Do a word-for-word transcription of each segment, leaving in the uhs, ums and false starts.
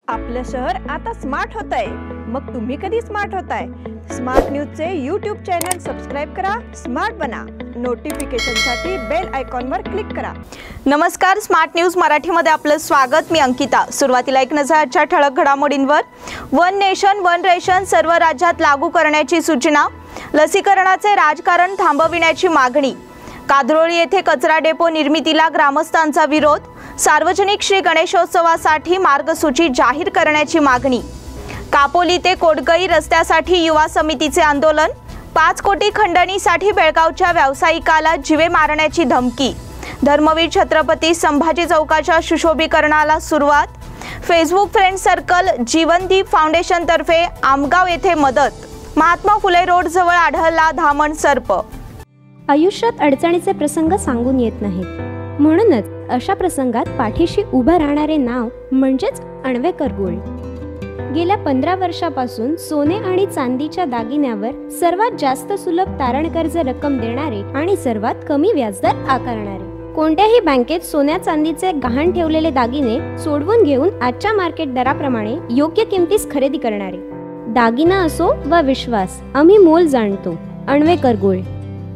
आपलं शहर आता स्मार्ट होत आहे। मग तुम्ही कधी स्मार्ट होताय? स्मार्ट न्यूजचे यूट्यूब चॅनल सबस्क्राइब करा, स्मार्ट बना। नोटिफिकेशनसाठी बेल आयकॉनवर क्लिक करा। नमस्कार, स्मार्ट न्यूज मराठीमध्ये आपलं स्वागत। मी अंकिता। सुरुवातीला एक नजर आजच्या ठळक घडामोडींवर। वन नेशन वन रेशन सर्व राज्यात लागू करण्याची सूचना। लसीकरणाचे राजकारण थांबविण्याची मागणी। कादरोळी येथे कचरा डेपो निर्मितीला ग्रामस्थांचा विरोध। सार्वजनिक श्री गणेशोत्सवासाठी मार्गसूची जाहीर करण्याची मागणी। कापोली ते कोटगई रस्त्यासाठी युवा समितीचे आंदोलन। पाच कोटी खंडणीसाठी बेळगावच्या व्यावसायिकाला जीवे मारण्याची धमकी। धर्मवीर छत्रपती संभाजी चौकाच्या सुशोभीकरणाला सुरुवात। Facebook friend circle Jeevandeep foundation तर्फे आमगाव येथे मदत। महात्मा फुले रोड जवळ आढळला धामण सर्प। आयुष्यात अडचणीचे प्रसंग सांगून येत नाहीत, म्हणूनच अशा प्रसंगात पाठीशी उभं राहणारे नाव म्हणजेच अण्वेकर गोल्ड। गेल्या पंधरा वर्षापासून सोने आणि चांदीच्या दागिन्यावर सर्वात जास्त सुलभ तारण कर्ज रक्कम देणारे आणि सर्वात कमी व्याजदर आकारणारे। कोणत्याही बँकेत सोन्या चांदीचे गहाण ठेवलेले दागिने सोडवून घेऊन आजच्या मार्केट दराप्रमाणे योग्य किमतीस खरेदी करणारे। दागिना असो वा विश्वास, आम्ही मोल जाणतो। Anvekar gold.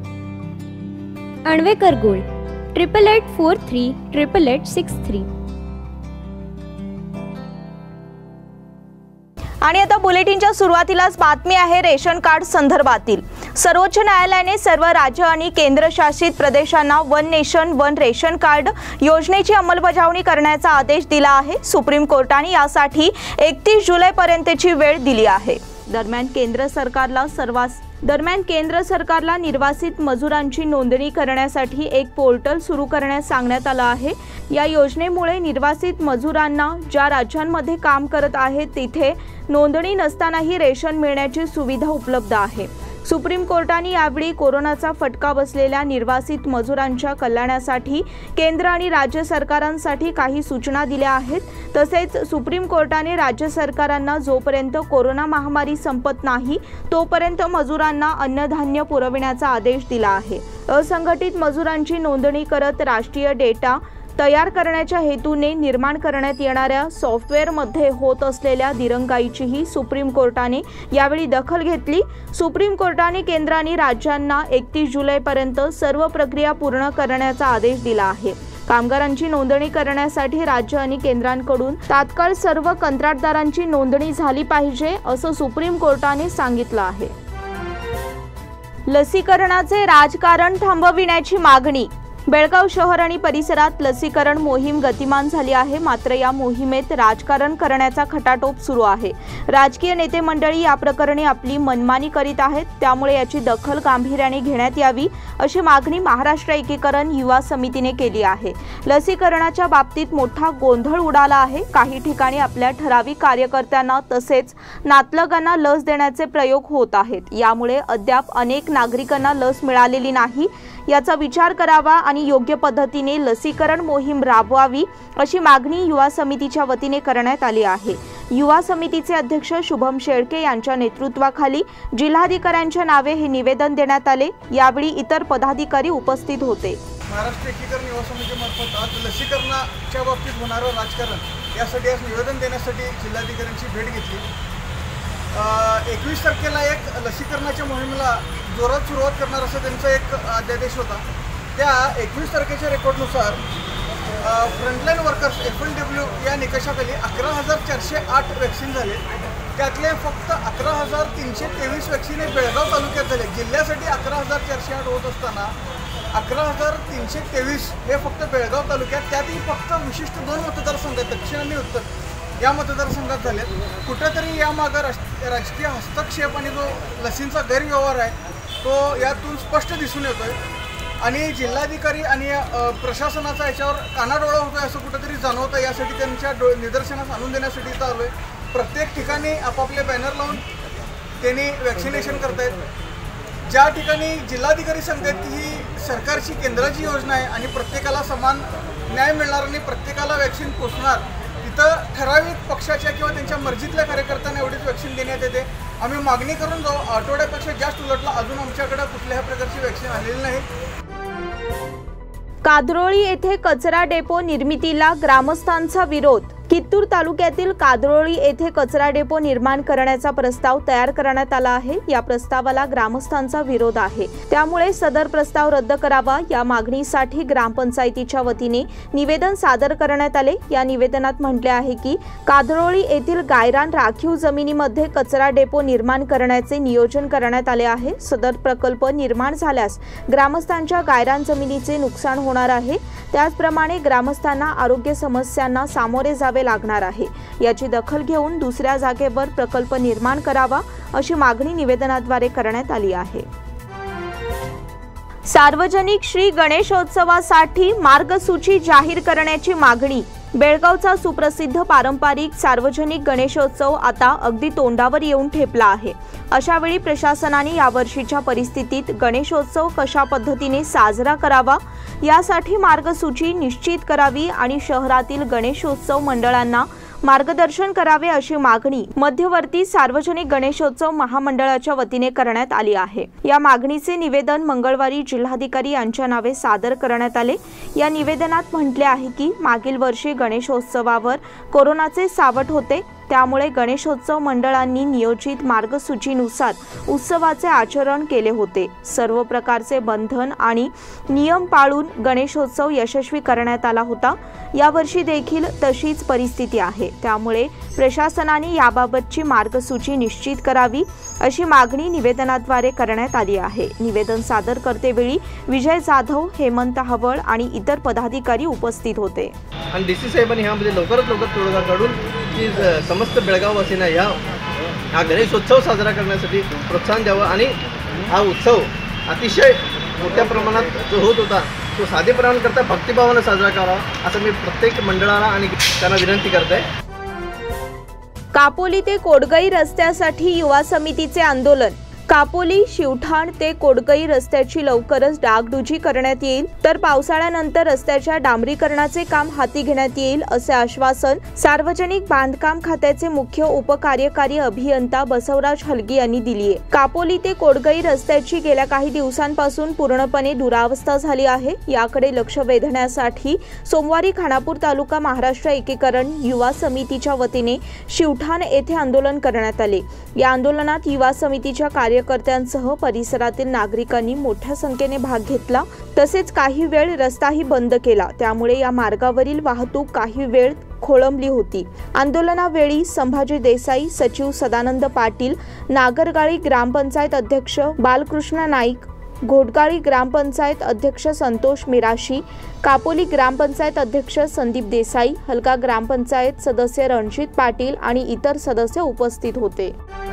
Anvekar gold, triple eight four three triple eight six three. आणि आता बुलेटिनच्या सुरुवातीलाच बातमी आहे रेशन कार्ड संदर्भातील। सर्वोच्च न्यायालयाने सर्व राज्य आणि केंद्रशासित प्रदेशांना one nation one ration card योजनेची अंमलबजावणी करण्याचा आदेश दिला आहे। सुप्रीम कोर्टाने यासाठी एकतीस जुलै पर्यंतची वेळ दिली आहे। दरम्यान केंद्र सरकारला सर्वात दरम्यान केंद्र सरकारला निर्वासित मजुरांची नोंदणी करण्यासाठी एक पोर्टल सुरू करण्यास सांगण्यात आलं आहे। या योजनेमुळे निर्वासित मजुरांना ज्या राज्यांमध्ये काम करत आहेत तिथे नोंदणी नसतानाही रेशन मिळण्याची सुविधा उपलब्ध आहे। सुप्रीम कोर्टाने यावेळी कोरोनाचा फटका बसलेल्या निर्वासित मजुरांच्या कल्याणासाठी केंद्र आणि राज्य सरकारांसाठी काही सूचना दिल्या आहेत। तसेच सुप्रीम कोर्टाने राज्य सरकारांना जोपर्यंत कोरोना महामारी संपत नाही तोपर्यंत मजुरांना अन्नधान्य पुरविण्याचा आदेश दिला आहे। असंघटित मजुरांची नोंदणी करत राष्ट्रीय डेटा तयार करण्याच्या हेतूने निर्माण करण्यात येणाऱ्या सॉफ्टवेअरमध्ये होत असलेल्या दिरंगाईचीही सुप्रीम कोर्टाने यावेळी दखल घेतली। सुप्रीम कोर्टाने केंद्र आणि राज्यांना एकतीस जुलैपर्यंत सर्व प्रक्रिया पूर्ण करण्याचा आदेश दिला आहे। कामगारांची नोंदणी करण्यासाठी राज्य आणि केंद्रांकडून तात्काळ सर्व कंत्राटदारांची नोंदणी झाली पाहिजे असं सुप्रीम कोर्टाने सांगितलं आहे। लसीकरणाचे राजकारण थांबविण्याची मागणी। बेळगाव शहर आणि परिसरात लसीकरण मोहीम गतिमान झाली आहे, मात्र या मोहिमेत राजकारण करण्याचा खटाटोप सुरू आहे। राजकीय नेते मंडळी या प्रकरणी आपली मनमानी करीत आहेत, त्यामुळे याची दखल गांभीर्याने घेण्यात यावी अशी मागणी महाराष्ट्र एकीकरण युवा समितीने केली आहे। लसीकरणाच्या बाबतीत मोठा गोंधळ उडाला आहे। काही ठिकाणी आपल्या ठराविक कार्यकर्त्यांना तसेच नातलगांना लस देण्याचे प्रयोग होत आहेत। यामुळे अद्याप अनेक नागरिकांना लस मिळालेली नाही। याचा विचार करावा आणि योग्य पद्धतीने लसीकरण मोहीम राबवावी अशी मागणी युवा समितीच्या वतीने करण्यात आली आहे। युवा समितीचे अध्यक्ष शुभम शेळके यांच्या नेतृत्वाखाली जिल्हाधिकाऱ्यांच्या नावे हे निवेदन देण्यात आले। यावेळी इतर पदाधिकारी उपस्थित होते। महाराष्ट्र एकीकरण युवा समितीमार्फत आज लसीकरणाच्या बाबतीत होणारं राजकारण यासाठी आज निवेदन देण्यासाठी जिल्हाधिकाऱ्यांची भेट घेतली। एकवीस तारखेला एक लसीकरणाच्या मोहिमेला जोरात सुरुवात करणार असं त्यांचा एक अध्यादेश होता। त्या एकवीस तारखेच्या रेकॉर्डनुसार frontline workers F N W या निकषाखाली अकरा हजार चारशे आठ वॅक्सिन झाले। त्यातले फक्त अकरा हजार तीनशे तेवीस वॅक्सिन हे बेळगाव तालुक्यात झाले। जिल्ह्यासाठी अकरा हजार चारशे आठ होत असताना अकरा हजार तीनशे तेवीस हे फक्त बेळगाव तालुक्यात, त्यातही फक्त विशिष्ट दोन मतदारसंघ दक्षिण आणि उत्तर या मतदारसंघात झाले। कुठेतरी यामागं राजकीय हस्तक्षेप आणि जो लसींचा गैरव्यवहार आहे तो यातून स्पष्ट दिसून येतोय आणि जिल्हाधिकारी आणि प्रशासनाचा याच्यावर कानाडोळा होतोय असं कुठेतरी जाणवतं। यासाठी त्यांच्या डो निदर्शनास आणून देण्यासाठी इथं आलोय। प्रत्येक ठिकाणी आपापले बॅनर लावून त्यांनी वॅक्सिनेशन करतायत। ज्या ठिकाणी जिल्हाधिकारी सांगतात की ही सरकारची केंद्राची योजना आहे आणि प्रत्येकाला समान न्याय मिळणार आणि प्रत्येकाला वॅक्सिन पोचणार, तिथं ठराविक पक्षाच्या किंवा त्यांच्या मर्जीतल्या कार्यकर्त्यांना एवढीच वॅक्सिन देण्यात येते। आम्ही मागणी करून जाऊ, आठवड्यापेक्षा जास्त उलटला अजून आमच्याकडे कुठल्याही प्रकारची वॅक्सिन आलेली नाही। कादरोळी येथे कचरा डेपो निर्मितीला ग्रामस्थांचा विरोध। कित्तूर तालुक्यातील कादरोळी येथे कचरा डेपो निर्माण करण्याचा प्रस्ताव तयार करण्यात आला आहे। या प्रस्तावाला ग्रामस्थांचा विरोध आहे, त्यामुळे सदर प्रस्ताव रद्द करावा या मागणीसाठी ग्रामपंचायतीच्या वतीने निवेदन सादर करण्यात आले। या निवेदनात म्हटले आहे की कादरोळी येथील गायरान राखीव जमिनीमध्ये कचरा डेपो निर्माण करण्याचे नियोजन करण्यात आले आहे। सदर प्रकल्प निर्माण झाल्यास ग्रामस्थांच्या गायरान जमिनीचे नुकसान होणार आहे, त्याचप्रमाणे ग्रामस्थांना आरोग्य समस्यांना सामोरे जावे लागणार आहे। याची दखल घेऊन दुसऱ्या जागेवर प्रकल्प निर्माण करावा अशी मागणी निवेदनाद्वारे करण्यात आली आहे। सार्वजनिक श्री गणेशोत्सवासाठी मार्गसूची जाहीर करण्याची मागणी। बेळगावचा सुप्रसिद्ध पारंपरिक सार्वजनिक गणेशोत्सव आता अगदी तोंडावर येऊन ठेपला आहे। अशा वेळी प्रशासनाने यावर्षीच्या परिस्थितीत गणेशोत्सव कशा पद्धतीने साजरा करावा यासाठी मार्गसूची निश्चित करावी आणि शहरातील गणेशोत्सव मंडळांना मार्गदर्शन करावे अशी मागणी मध्यवर्ती सार्वजनिक गणेशोत्सव महामंडळाच्या वतीने करण्यात आली आहे। या मागणीचे निवेदन मंगळवारी जिल्हाधिकारी यांच्या नावे सादर करण्यात आले। या निवेदनात म्हटले आहे की मागील वर्षी गणेशोत्सवावर कोरोनाचे सावट होते, त्यामुळे गणेशोत्सव मंडळांनी नियोजित मार्गसूचीनुसार उत्सवाचे आचरण केले होते। सर्व प्रकारचे बंधन आणि नियम पाळून गणेशोत्सव यशस्वी करण्यात आला होता। यावर्षी देखील तशीच परिस्थिती आहे, त्यामुळे प्रशासनाने याबाबतची मार्गसूची निश्चित करावी अशी मागणी निवेदनाद्वारे करण्यात आली आहे। निवेदन सादर करतेवेळी विजय जाधव, हेमंत हवळ आणि इतर पदाधिकारी उपस्थित होते। आणि डीसी साहेबांनी ह्यामध्ये लवकरात लवकर तोडगा काढून की समस्त बेळगाववासींना या हा गणेशोत्सव साजरा करण्यासाठी प्रोत्साहन द्यावं आणि हा उत्सव अतिशय मोठ्या प्रमाणात जो होत होता तो साधेपणाने करता भक्तिभावाने साजरा करावा असं मी प्रत्येक मंडळाला आणि त्यांना विनंती करते। कापोली ते कोडगई रस्त्यासाठी युवा समितीचे आंदोलन। कापोली शिवठाण ते कोडगई रस्त्याची लवकरच डागडुजी करण्यात येईल, तर पावसाळ्यानंतर रस्त्याच्या डांबरीकरणाचे काम हाती घेण्यात येईल असे आश्वासन सार्वजनिक बांधकाम खात्याचे मुख्य उपकार्यकारी अभियंता बसवराज हलगी यांनी दिली आहे। कापोली ते कोडगई रस्त्याची गेल्या काही दिवसांपासून पूर्णपणे दुरावस्था झाली आहे। याकडे लक्ष वेधण्यासाठी सोमवारी खानापूर तालुका महाराष्ट्र एकीकरण युवा समितीच्या वतीने शिवठाण येथे आंदोलन करण्यात आले। या आंदोलनात युवा समितीच्या कार्य कार्यकर्त्यांसह परिसरातील नागरिकांनी मोठ्या संख्येने भाग घेतला, तसेच काही वेळ रस्ताही बंद केला, त्यामुळे या मार्गावरील वाहतूक काही वेळ खोळंबली होती। आंदोलनावेळी संभाजी देसाई, सचिव सदानंद पाटील, नागरगाळी ग्रामपंचायत अध्यक्ष बालकृष्ण नाईक, घोटगाळी ग्रामपंचायत अध्यक्ष संतोष मिराशी, कापोली ग्रामपंचायत अध्यक्ष संदीप देसाई, हलका ग्रामपंचायत सदस्य रणजित पाटील आणि इतर सदस्य उपस्थित होते।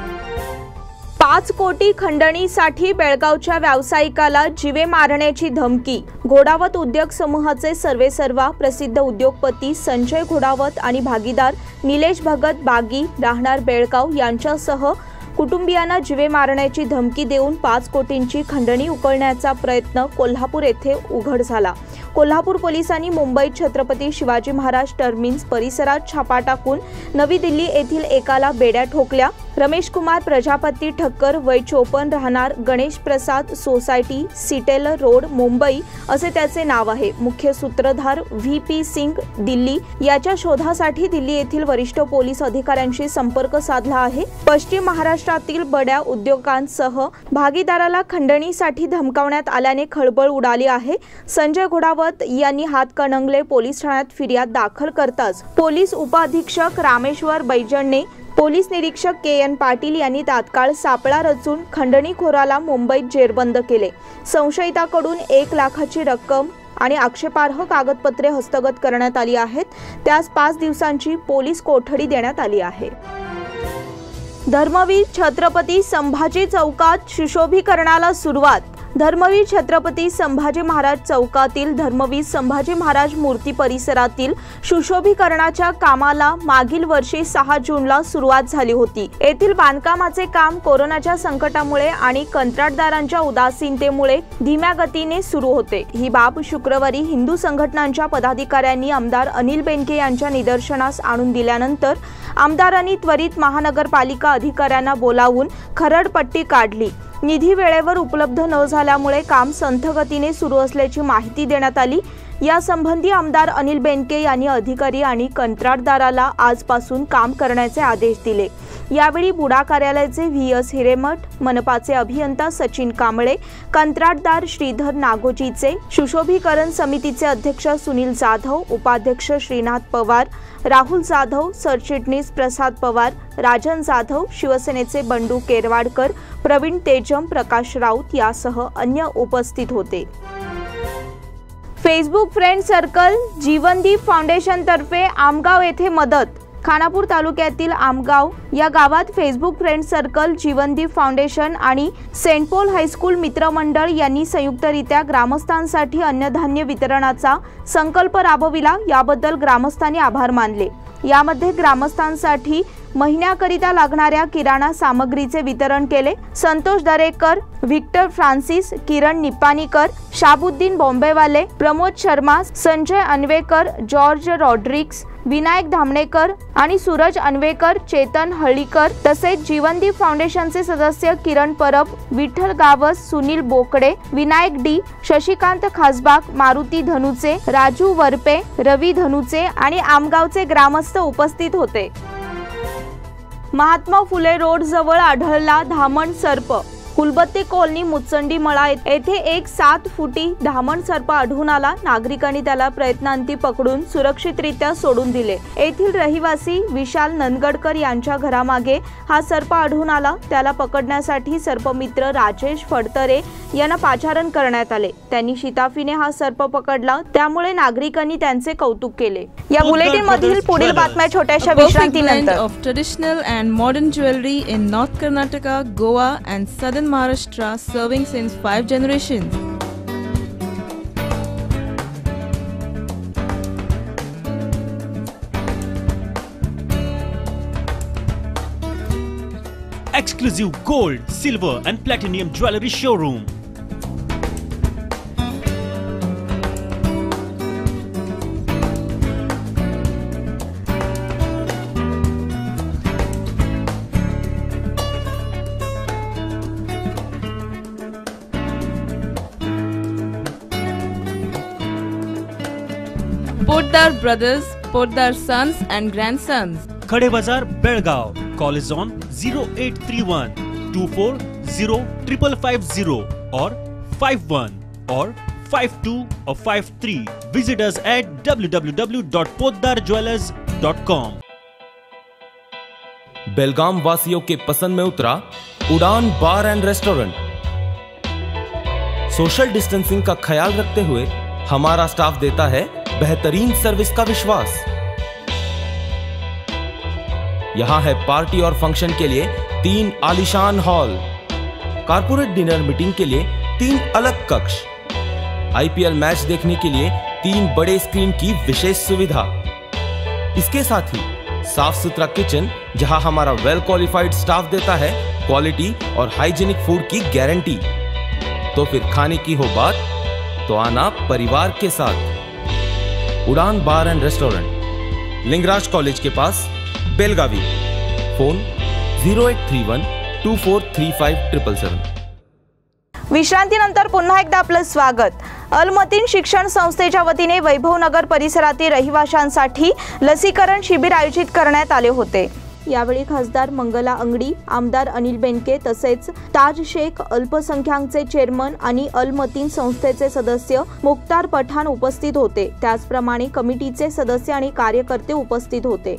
पाच कोटी खंडणीसाठी बेळगावच्या व्यावसायिकाला जीवे मारण्याची धमकी। घोडावत उद्योग समूहाचे सर्वेसर्वा प्रसिद्ध उद्योगपती संजय घोडावत आणि भागीदार निलेश भगत बागी राहणार बेळगाव यांच्यासह कुटुंबियांना जीवे मारण्याची धमकी देऊन पाच कोटींची खंडणी उकळण्याचा प्रयत्न कोल्हापूर येथे उघड झाला। कोल्हापूर पोलिसांनी मुंबईत छत्रपती शिवाजी महाराज टर्मिनस परिसरात छापा टाकून नवी दिल्ली येथील एकाला बेड्या ठोकल्या। रमेश कुमार प्रजापती ठक्कर, वय चोपन्न, राहणार गणेश प्रसाद सोसायटी, सिटेल रोड, मुंबई असे त्याचे नाव आहे। मुख्य सूत्रधार व्ही पी सिंग दिल्ली याच्या शोधासाठी दिल्ली येथील वरिष्ठ पोलीस अधिकाऱ्यांशी संपर्क साधला आहे। पश्चिम महाराष्ट्रातील बड्या उद्योगांसह भागीदाराला खंडणीसाठी धमकावण्यात आल्याने खळबळ उडाली आहे। संजय घोडावत यांनी हातकणंगले पोलीस ठाण्यात फिर्याद दाखल करताच पोलीस उपअधीक्षक रामेश्वर बैजणने, पोलीस निरीक्षक के एन पाटील यांनी तात्काळ सापळा रचून खंडणीखोराला मुंबईत जेरबंद केले। संशयिताकडून एक लाखाची रक्कम आणि आक्षेपार्ह कागदपत्रे हस्तगत करण्यात आली आहेत। त्यास पाच दिवसांची पोलीस कोठडी देण्यात आली आहे। धर्मवीर छत्रपती संभाजी चौकात सुशोभीकरणाला सुरुवात। धर्मवीर छत्रपती संभाजी महाराज चौकातील धर्मवीर संभाजी महाराज मूर्ती परिसरातील सुशोभीकरणाच्या कामाला मागील वर्षी सहा जूनला सुरुवात झाली होती। येथील बांधकामाचे काम कोरोनाच्या संकटामुळे आणि कंत्राटदारांच्या उदासीनतेमुळे धीम्या गतीने सुरू होते। ही बाब शुक्रवारी हिंदू संघटनांच्या पदाधिकाऱ्यांनी आमदार अनिल बेनके यांच्या निदर्शनास आणून दिल्यानंतर आमदारांनी त्वरित महानगरपालिका अधिकाऱ्यांना बोलावून खरडपट्टी काढली। निधी वेळेवर उपलब्ध न झाल्यामुळे काम संथ गतीने सुरू असल्याची माहिती देण्यात आली। यासंबंधी आमदार अनिल बेनके यांनी अधिकारी आणि कंत्राटदाराला आजपासून काम करण्याचे आदेश दिले। यावेळी बुडा कार्यालयाचे व्ही एस हिरेमठ, मनपाचे अभियंता सचिन कांबळे, कंत्राटदार श्रीधर नागोजीचे, सुशोभीकरण समितीचे अध्यक्ष सुनील जाधव, उपाध्यक्ष श्रीनाथ पवार, राहुल जाधव, सरचिटणीस प्रसाद पवार, राजन जाधव, शिवसेनेचे बंडू केरवाडकर, प्रवीण तेजम, प्रकाश राऊत यासह अन्य उपस्थित होते। Facebook friend circle Jeevandeep foundation तर्फे आमगाव येथे मदत। खानापूर तालुक्यातील आमगाव या गावात Facebook friend circle, Jeevandeep foundation आणि सेंट पॉल हायस्कूल मित्रमंडळ यांनी संयुक्तरित्या ग्रामस्थांसाठी अन्नधान्य वितरणाचा संकल्प राबविला। याबद्दल ग्रामस्थांनी आभार मानले। यामध्ये ग्रामस्थांसाठी महिन्याकरिता लागणाऱ्या किराणा सामग्रीचे वितरण केले। Santosh Darekar, Victor Francis, Kiran Nipanikar, Shabuddin Bombaywale, Pramod Sharma, Sanjay Anvekar, George Rodricks, Vinayak Dhamnekar आणि सूरज अन्वेकर, चेतन हळीकर तसेच जीवनदीप फाउंडेशनचे सदस्य किरण परब, विठ्ठल गावस, सुनील बोकडे, विनायक डी, शशिकांत खासबाग, मारुती धनुचे, राजू वरपे, रवी धनुचे आणि आमगावचे ग्रामस्थ उपस्थित होते। महात्मा फुले रोड जवळ आढळला धामण सर्प। कुलबत्ते कॉलनी मुचंडी मळा येथे एक सात फुटी धामण सर्प आढळून आला। नागरिकांनी त्याला प्रयत्नांती पकडून सुरक्षितरित्या सोडून दिले। येथील रहिवासी विशाल नंदगडकर यांच्या घरामागे हा सर्प आढळून आला। त्याला पकडण्यासाठी सर्पमित्र राजेश फडतरे यांना पाचारण करण्यात आले। त्यांनी शिताफीने हा सर्प पकडला, त्यामुळे नागरिकांनी त्यांचे कौतुक केले। या बुलेटिन मधील पुढील बातम्या छोट्याशा विश्रांतीनंतर। Of traditional and modern jewelry in North Karnataka, Goa and Southern Maharashtra, serving since five generations. Exclusive gold, silver and platinum jewelry showroom. Poddar Brothers, Poddar Sons and Grandsons. Khade Bazar, Belgaum. Call is on zero eight three one two four zero five five zero or five one or five two or five three. Visit us at w w w dot poddar jewelers dot com. बेलगाम वासियों के पसंद में उतरा Udaan bar and restaurant. Social distancing का ख्याल रखते हुए हमारा staff देता है बेहतरीन सर्विस का विश्वास। यहां है पार्टी और फंक्शन के लिए तीन आलीशान हॉल, कारपोरेट डिनर मीटिंग के लिए तीन अलग कक्ष, आईपीएल मैच देखने के लिए तीन बड़े स्क्रीन की विशेष सुविधा। इसके साथ ही साफ सुथरा किचन, जहां हमारा वेल क्वालिफाइड स्टाफ देता है क्वालिटी और हाइजीनिक फूड की गारंटी। तो फिर खाने की हो बात तो आना परिवार के साथ। Udaan bar and restaurant, Lingaraj college के पास, Belagavi. Phone zero eight three one two four three five seven seven seven। विश्रांतीनंतर पुन्हा एकदा आपलं स्वागत। अलमतीन शिक्षण संस्थेच्या वतीने वैभवनगर परिसरातील रहिवाशांसाठी लसीकरण शिबिर आयोजित करण्यात आले होते। यावेळी खासदार मंगला अंगडी, आमदार अनिल बेनके तसेच ताज शेख अल्पसंख्याकचे चेअरमन आणि अलमतीन संस्थेचे सदस्य मुख्तार पठाण उपस्थित होते। त्याचप्रमाणे कमिटीचे सदस्य आणि कार्यकर्ते उपस्थित होते।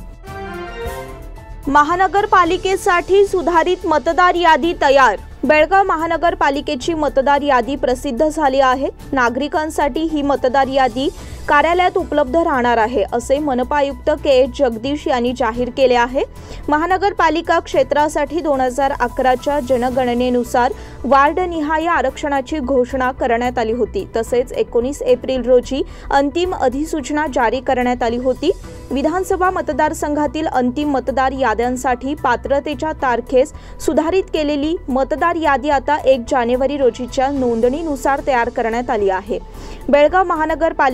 महानगरपालिकेसाठी सुधारित मतदार यादी तयार। बेळगाव महानगरपालिकेची मतदार यादी प्रसिद्ध झाली आहे। नागरिकांसाठी ही मतदार यादी कार्यालयात उपलब्ध राहणार आहे, असे मनपा आयुक्त के एच जगदीश यांनी जाहीर केले आहे। महानगरपालिका क्षेत्रासाठी दोन हजार अकराच्या जनगणनेनुसार वार्डनिहाय आरक्षणाची घोषणा करण्यात आली होती। तसेच एकोणीस एप्रिल रोजी अंतिम अधिसूचना जारी करण्यात आली होती। विधानसभा मतदारसंघातील अंतिम मतदार याद्यांसाठी पात्रतेच्या तारखेस सुधारित केलेली मतदार यादी आता एक जानेवारी रोजीच्या नोंदणीनुसार तयार करण्यात आली आहे। बेळगाव महानगरपालिका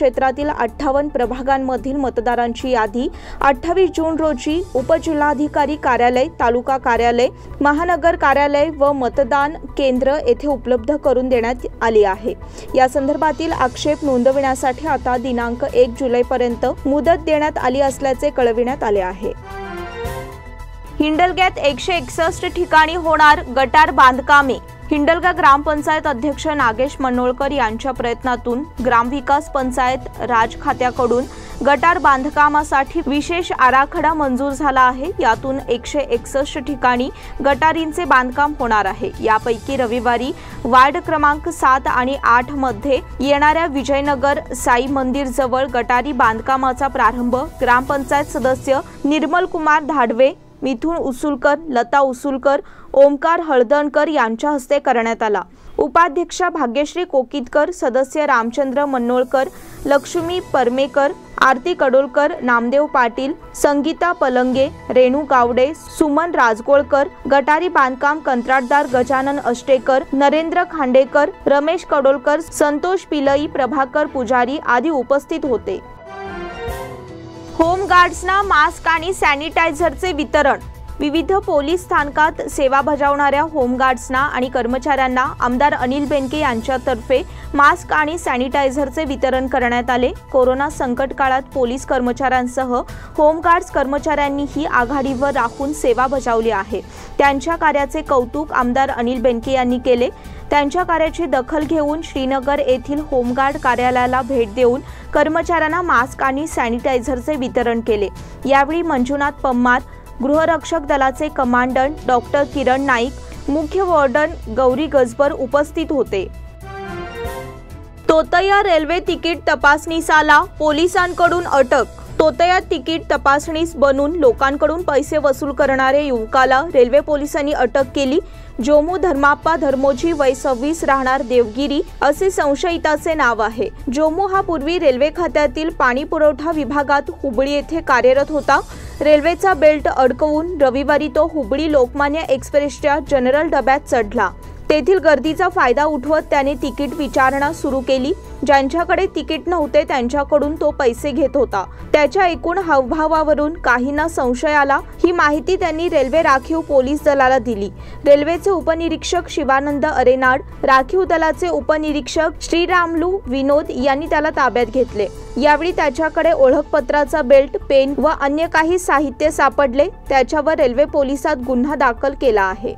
क्षेत्रातील अठ्ठावन्न प्रभागांमधील मतदारांची यादी अठ्ठावीस जून रोजी उपजिल्हाधिकारी कार्यालय, तालुका कार्यालय, महानगर कार्यालय व मतदान केंद्र येथे उपलब्ध करून देण्यात आली आहे। या संदर्भातील आक्षेप नोंदविण्यासाठी आता दिनांक एक जुलैपर्यंत मुदत देण्यात आली असल्याचे कळविण्यात आले आहे। हिंडलग्यात एकशे एकसष्ट ठिकाणी होणार गटार बांधकामे। हिंडलगा ग्रामपंचायत अध्यक्ष नागेश मनोळकर यांच्या प्रयत्नातून ग्रामविकास पंचायत राज खात्याकडून गटार बांधकामासाठी विशेष आराखडा मंजूर झाला आहे। यातून एकशे एकसष्ट ठिकाणी गटारींचे बांधकाम होणार आहे। यापैकी रविवारी वार्ड क्रमांक सात आणि आठ मध्ये येणाऱ्या विजयनगर साई मंदिर जवळ गटारी बांधकामाचा प्रारंभ ग्रामपंचायत सदस्य निर्मल कुमार धाडवे, मिथुन उसूलकर, लता उसूलकर, ओमकार हळदणकर यांच्या हस्ते करण्यात आला। उपाध्यक्षा भाग्यश्री कोकितकर, सदस्य रामचंद्र मनोळकर, लक्ष्मी परमेकर, आरती कडोलकर, नामदेव पाटील, संगीता पलंगे, रेणू गावडे, सुमन राजगोळकर, गटारी बांधकाम कंत्राटदार गजानन अष्टेकर, नरेंद्र खांडेकर, रमेश कडोलकर, संतोष पिलई, प्रभाकर पुजारी आदी उपस्थित होते। होमगार्ड्सना मास्क आणि सॅनिटायझरचे वितरण। विविध पोलीस स्थानकात सेवा बजावणाऱ्या होमगार्ड्सना आणि कर्मचाऱ्यांना आमदार अनिल बेनके यांच्यातर्फे मास्क आणि सॅनिटायझरचे वितरण करण्यात आले। कोरोना संकट काळात पोलीस कर्मचाऱ्यांसह होमगार्ड्स कर्मचाऱ्यांनीही आघाडीवर राखून सेवा बजावली आहे। त्यांच्या कार्याचे कौतुक आमदार अनिल बेनके यांनी केले। त्यांच्या कार्याची दखल घेऊन श्रीनगर येथील होमगार्ड कार्यालयाला भेट देऊन कर्मचाऱ्यांना मास्क आणि सॅनिटायझरचे वितरण केले। यावेळी मंजुनाथ पम्मार, गृहरक्षक दलाचे कमांडंट डॉक्टर किरण नाईक, मुख्य वॉर्डन गौरी गजबर उपस्थित होते। तोतया रेल्वे तिकीट तपासणीसाला पोलिसांकडून अटक। तोतया तिकीट तपासणीस बनून लोकांकडून पैसे वसूल करणाऱ्या युवकाला रेल्वे पोलिसांनी अटक केली। जोमू धर्माप्पा धर्मोजी, वय सव्वीस, राहणार देवगिरी असे संशयिताचे नाव आहे। जोमू हा पूर्वी रेल्वे खात्यातील पाणी पुरवठा विभागात हुबळी येथे कार्यरत होता। रेल्वेचा बेल्ट अडकवून रविवारी तो हुबळी लोकमान्य एक्सप्रेसच्या जनरल डब्यात चढला। तेथील गर्दीचा फायदा उठवत त्याने तिकीट विचारणा सुरू केली। ज्यांच्याकडे तिकीट नव्हते त्यांच्याकडून तो पैसे घेत होता। त्याच्या एकूण हावभावावरून काहींना संशय आला। ही माहिती त्यांनी रेल्वे राखीव पोलीस दलाला दिली। रेल्वेचे उपनिरीक्षक शिवानंद अरेनाड, राखीव दलाचे उपनिरीक्षक श्रीरामलू विनोद यांनी त्याला ताब्यात घेतले। यावेळी त्याच्याकडे ओळखपत्राचा बेल्ट, पेन व अन्य काही साहित्य सापडले। त्याच्यावर रेल्वे पोलिसात गुन्हा दाखल केला आहे।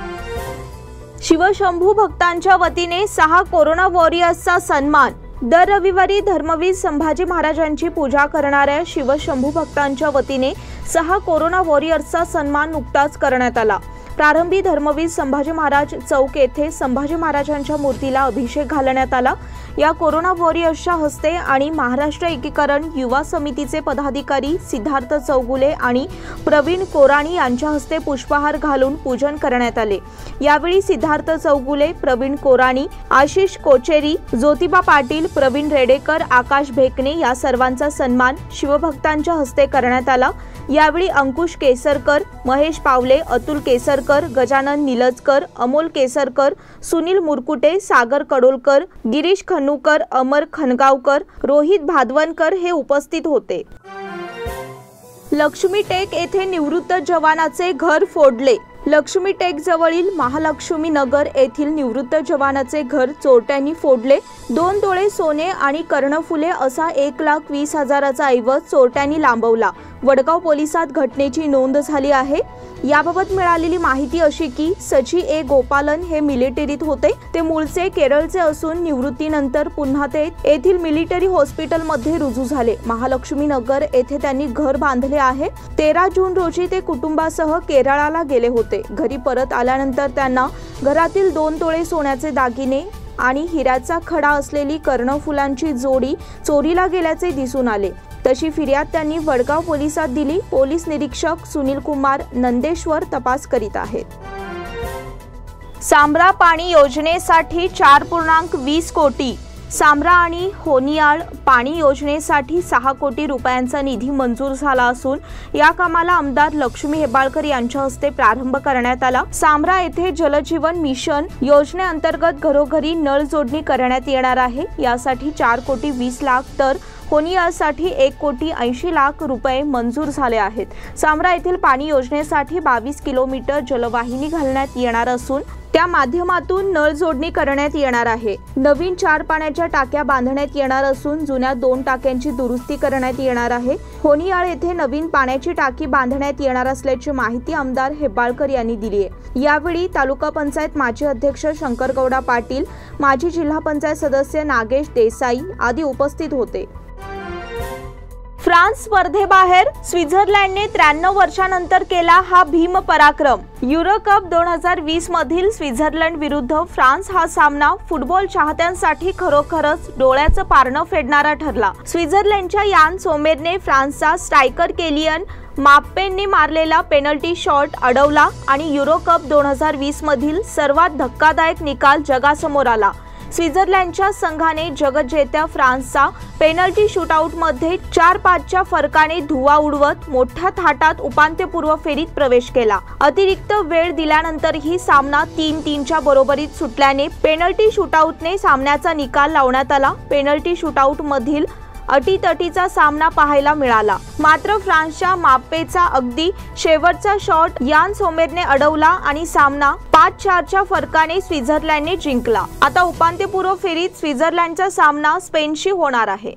शिवशंभू भक्तांच्या वतीने सहा कोरोना वॉरियर्सचा सन्मान। दर रविवारी धर्मवीर संभाजी महाराजांची पूजा करणाऱ्या शिवशंभू भक्तांच्या वतीने सहा कोरोना वॉरियर्सचा सन्मान नुकताच करण्यात आला। प्रारंभी धर्मवीर संभाजी महाराज चौक येथे संभाजी महाराजांच्या मूर्तीला अभिषेक घालण्यात आला। या कोरोना वॉरियर्सच्या हस्ते आणि महाराष्ट्र एकीकरण युवा समितीचे पदाधिकारी सिद्धार्थ चौगुले आणि प्रवीण कोराणी यांच्या हस्ते पुष्पहार घालून पूजन करण्यात आले। यावेळी सिद्धार्थ चौगुले, प्रवीण कोराणी, आशिष कोचेरी, ज्योतिबा पाटील, प्रवीण रेडेकर, आकाश भेकणे या सर्वांचा सन्मान शिवभक्तांच्या हस्ते करण्यात आला। यावेळी अंकुश केसरकर, महेश पावले, अतुल केसरकर, गजानन निलजकर, अमोल केसरकर, सुनील मुरकुटे, सागर कडोलकर, गिरीश खनुकर, अमर खनगावकर, रोहित भादवनकर हे उपस्थित होते। लक्ष्मी टेक येथे निवृत्त जवानाचे घर फोडले। लक्ष्मी टेक जवळील महालक्ष्मी नगर येथील निवृत्त जवानाचे घर चोरट्यांनी फोडले। दोन तोळे सोने आणि कर्णफुले असा एक लाख वीस हजाराचा ऐवज चोरट्यांनी लांबवला। वडगाव पोलिसात घटनेची नोंद झाली आहे। याबाबत मिळालेली माहिती अशी की सची ए गोपालन हे मिलिटरीत होते। ते मूळचे केरळचे असून निवृत्तीनंतर पुन्हा ते येथील मिलिटरी हॉस्पिटलमध्ये रुजू झाले। महालक्ष्मी नगर येथे त्यांनी घर बांधले आहे। तेरा जून रोजी ते कुटुंबासह केरळाला गेले होते। घरी परत आल्यानंतर त्यांना घरातील दोन तोळे सोन्याचे दागिने आणि हिऱ्याचा खडा असलेली कर्णफुलांची जोडी चोरीला गेल्याचे दिसून आले। तशी फिर्याद त्यांनी वडगाव पोलिसात दिली। पोलीस निरीक्षक सुनील कुमार नंदेश्वर तपास करीत आहेत। सांब्रा पाणी योजनेसाठी चार पूर्णांक वीस कोटी। सामरा आणि होनियाळ पाणी योजनेसाठी सहा कोटी रुपयांचा निधी मंजूर झाला असून या कामाला आमदार लक्ष्मी हेब्बाळकर यांच्या हस्ते प्रारंभ करण्यात आला। सामरा येथे जलजीवन मिशन योजनेअंतर्गत घरोघरी नळ जोडणी करण्यात येणार आहे। यासाठी चार कोटी वीस लाख तर होनियाळसाठी एक कोटी ऐंशी लाख रुपये मंजूर झाले आहेत। सामरा येथील पाणी योजनेसाठी बावीस किलोमीटर जलवाहिनी घालण्यात येणार असून त्या माध्यमातून नळ जोडणी करण्यात येणार आहे। नवीन चार पाण्याच्या टाक्या बांधण्यात येणार असून जुन्या दोन टाक्यांची दुरुस्ती करण्यात येणार आहे। होनियाळ येथे नवीन पाण्याची टाकी बांधण्यात येणार असल्याची माहिती आमदार हेब्बाळकर यांनी दिली आहे। यावेळी तालुका पंचायत माजी अध्यक्ष शंकरगौडा पाटील, माजी जिल्हा पंचायत सदस्य नागेश देसाई आदी उपस्थित होते। फ्रान्स स्पर्धेबाहेर, स्वित्झर्लंडने त्र्याण्णव वर्षांनंतर केला हा भीम पराक्रम। युरो कप दोन हजार वीस मधील स्वित्झर्लंड विरुद्ध फ्रान्स हा सामना फुटबॉल चाहत्यांसाठी खरोखरच डोळ्याचं पारणं फेडणारा ठरला। स्वित्झर्लंडच्या यान सोमेरने फ्रान्सचा स्ट्रायकर केलियन माप्पेने मारलेला पेनल्टी शॉट अडवला आणि युरो कप दोन हजार वीस मधील सर्वात धक्कादायक निकाल जगासमोर आला। स्वित्झर्लंडच्या संघाने जगज्जेत्या फ्रान्सचा पेनल्टी शूटआउटमध्ये चार पाचच्या फरकाने धुव्वा उडवत मोठ्या थाटात उपांत्यपूर्व फेरीत प्रवेश केला। अतिरिक्त वेळ दिल्यानंतरही सामना तीन तीनच्या बरोबरीत सुटल्याने पेनल्टी शूटआउटने सामन्याचा निकाल लावण्यात आला। पेनल्टी शूटआउट मधील अटीतटीचा सामना पाहायला मिळाला, मात्र फ्रान्सच्या माप्पेचा अगदी शेवटचा शॉट यान सोमेरने अडवला आणि सामना पाच चारच्या फरकाने स्वित्झर्लंडने जिंकला। आता उपांत्यपूर्व फेरीत स्वित्झर्लंडचा सामना स्पेनशी होणार आहे।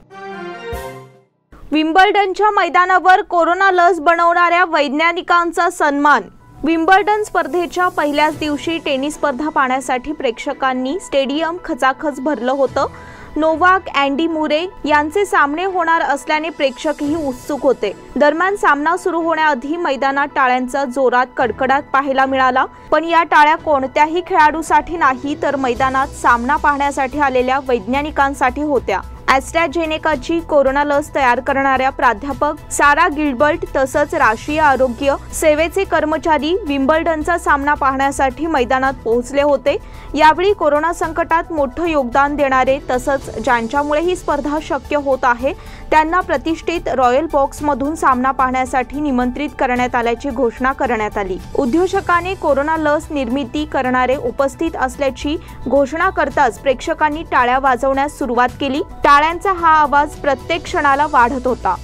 विम्बल्डनच्या मैदानावर कोरोना लस बनवणाऱ्या वैज्ञानिकांचा सन्मान। विम्बल्डन स्पर्धेच्या पहिल्याच दिवशी टेनिस स्पर्धा पाहण्यासाठी प्रेक्षकांनी स्टेडियम खचाखच भरलं होतं। नोवाक, अँडी मुरे यांचे सामने होणार असल्याने प्रेक्षकही उत्सुक होते। दरम्यान सामना सुरू होण्याआधी मैदानात टाळ्यांचा जोरात कडकडाट पाहायला मिळाला, पण या टाळ्या कोणत्याही खेळाडूसाठी नाही तर मैदानात सामना पाहण्यासाठी आलेल्या वैज्ञानिकांसाठी होत्या। ॲस्ट्राझेनेकाची कोरोना लस तयार करणाऱ्या प्राध्यापक सारा गिल्बर्ट तसंच राष्ट्रीय आरोग्य सेवेचे कर्मचारी विम्बल्डनचा सामना पाहण्यासाठी मैदानात पोहोचले होते। यावेळी कोरोना संकटात मोठं योगदान देणारे तसंच ज्यांच्यामुळे ही स्पर्धा शक्य होत आहे त्यांना प्रतिष्ठित रॉयल बॉक्समधून सामना पाहण्यासाठी निमंत्रित करण्यात आल्याची घोषणा करण्यात आली। उद्योजकाने कोरोना लस निर्मिती करणारे उपस्थित असल्याची घोषणा करताच प्रेक्षकांनी टाळ्या वाजवण्यास सुरुवात केली। टाळ्यांचा हा आवाज प्रत्येक क्षणाला वाढत होता।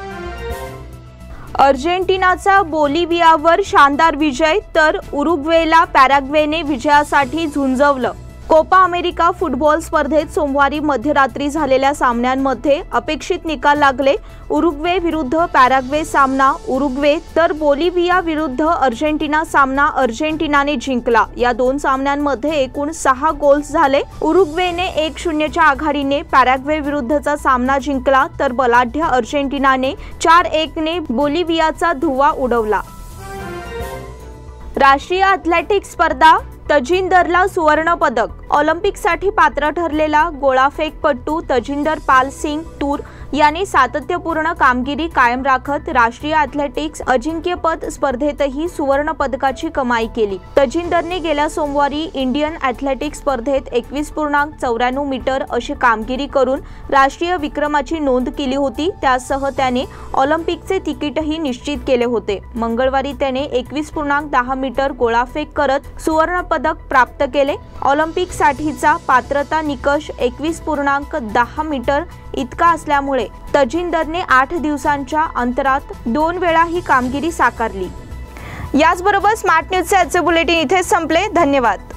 अर्जेंटिनाचा बोलिव्हियावर शानदार विजय तर उरुग्वेला पॅराग्वेने विजयासाठी झुंजवलं। कोपा अमेरिका फुटबॉल स्पर्धेत सोमवारी मध्यरात्री झालेल्या सामन्यांमध्ये अपेक्षित निकाल लागले। उरुग्वे विरुद्ध पॅराग्वे सामना उरुग्वे तर बोलिव्हिया विरुद्ध अर्जेंटिना सामना अर्जेंटिनाने जिंकला। या दोन सामन्यांमध्ये एकूण सहा गोल्स झाले। उरुग्वेने एक शून्यच्या आघाडीने पॅराग्वे विरुद्धचा सामना जिंकला तर बलाढ्य अर्जेंटिनाने चार एकने बोलिव्हियाचा धुव्वा उडवला। राष्ट्रीय ॲथलेटिक्स स्पर्धा तजिंदरला सुवर्ण पदक। ऑलिम्पिकसाठी पात्र ठरलेला गोळाफेकपटू तजिंदर पाल सिंग टूर याने सातत्यपूर्ण कामगिरी कायम राखत राष्ट्रीय ॲथलेटिक्स अजिंक्यपद स्पर्धेतही सुवर्ण पदकाची कमाई केली। तजिंदरने गेल्या सोमवारी इंडियन ॲथलेटिक्स स्पर्धेत एकवीस पूर्णांक चौऱ्याण्णव मीटर अशी कामगिरी करून राष्ट्रीय विक्रमाची नोंद केली होती। त्यासह त्याने ऑलिम्पिकचे तिकीटही निश्चित केले होते। मंगळवारी त्याने एकवीस पूर्णांक दहा मीटर गोळाफेक करत सुवर्ण पदक प्राप्त केले। ऑलिम्पिकसाठीचा पात्रता निकष एकवीस पूर्णांक दहा मीटर इतका असल्यामुळे तजिंदरने आठ दिवसांच्या अंतरात दोन वेळा ही कामगिरी साकारली। याचबरोबर स्मार्ट न्यूजचे आजचे बुलेटिन इथेच संपले। धन्यवाद।